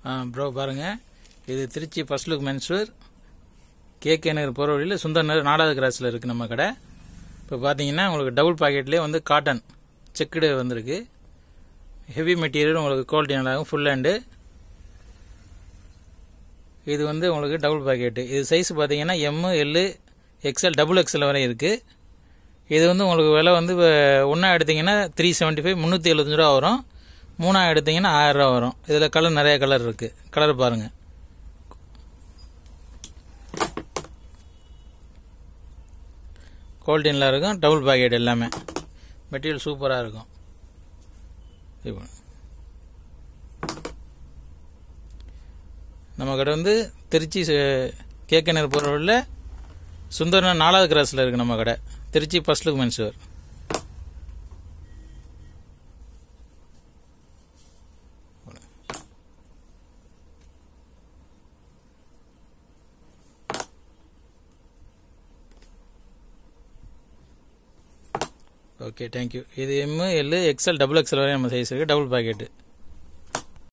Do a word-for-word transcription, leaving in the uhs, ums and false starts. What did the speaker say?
Bro பாருங்கள், இது Trichy first look menswear KK Nagar போகிற வழியில் சுந்தர் நகர் நாலாவது கிராஸில் இருக்குது நம்ம கடை. இப்போ பார்த்தீங்கன்னா உங்களுக்கு டபுள் பாக்கெட்லேயே வந்து காட்டன் செக்குடு வந்திருக்கு. ஹெவி மெட்டீரியல் உங்களுக்கு குவாலிட்டி நல்லாகும். Full hand. இது வந்து உங்களுக்கு டபுள் பாக்கெட்டு. இது சைஸ் பார்த்தீங்கன்னா M L XL double XL வரை இருக்குது. இது வந்து உங்களுக்கு விலை வந்து ஒன்றா எடுத்திங்கன்னா த்ரீ செவன்ட்டி ஃபைவ் முந்நூற்றி எழுபத்தஞ்சு ரூபா வரும். மூணாக எடுத்திங்கன்னா ஆயிரம் ரூபா வரும். இதில் கலர் நிறைய கலர் இருக்குது. கலர் பாருங்கள். குவாலிட்டி நல்லா இருக்கும். டபுள் பாக்கெட் எல்லாமே மெட்டீரியல் சூப்பராக இருக்கும். இப்போ நம்ம கடை வந்து திருச்சி கேகே நகர் போகிற வழியில் சுந்தர் நகர் நாலாவது கிராஸில் இருக்குது நம்ம கடை. Trichy first look menswear. Okay, thank you. இது M L XL double XL வரை நம்ம சைஸ் இருக்குது. Double packet.